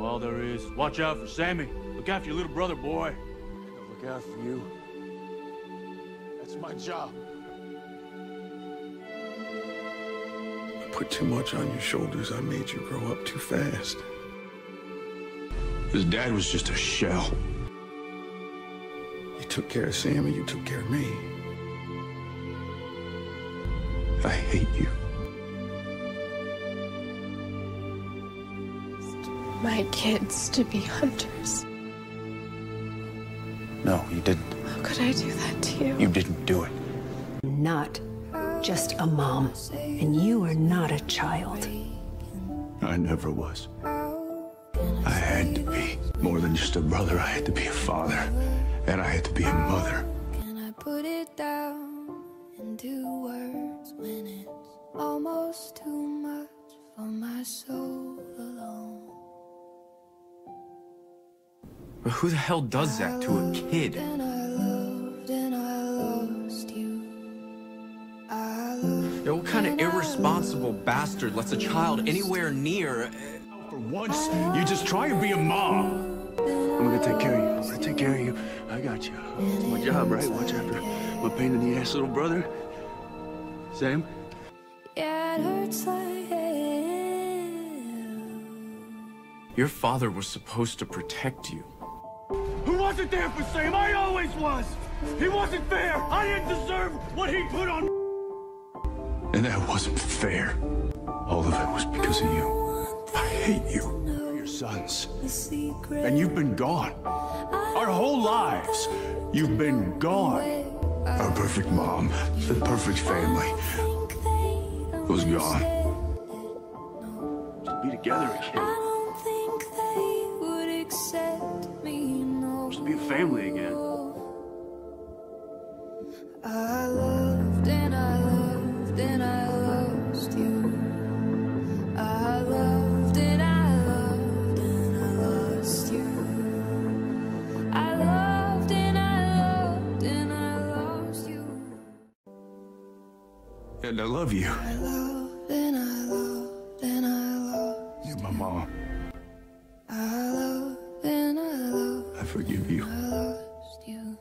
all there is. Watch out for Sammy. Look after your little brother, boy. I'll look out for you. That's my job. I put too much on your shoulders. I made you grow up too fast. His dad was just a shell. You took care of Sammy, you took care of me. I hate you. My kids to be hunters. No, you didn't. How could I do that to you? You didn't do it. Not just a mom, and you are not a child. I never was. I had to be more than just a brother. I had to be a father, and I had to be a mother. Can I put it down into words when it's almost too much for my soul alone? But who the hell does that to a kid? And I loved and I lost you. I loved. What kind of irresponsible bastard lets a child anywhere near? For once, you just try and be a mom. I'm gonna take care of you. I'm gonna take care of you. I got you. It's my job, right? Watch after my pain in the ass little brother. Sam? Yeah, it hurts like hell. Your father was supposed to protect you. Who wasn't there for Sam? I always was. He wasn't fair. I didn't deserve what he put on. And that wasn't fair. All of it was because of you. I hate you. Your sons. And you've been gone. Our whole lives. You've been gone. Our perfect mom, the perfect family, was gone. Just be together again. I don't think they would accept me, no. Just be a family again. I loved and I loved and I lost you. I loved and I loved and I lost you. I loved and I loved and I lost you. And I love you. I loved and I loved and I lost. You're my mom. I loved and I loved. I forgive you. I lost you.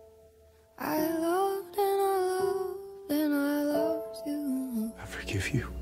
I loved and I loved and I lost you. I forgive you.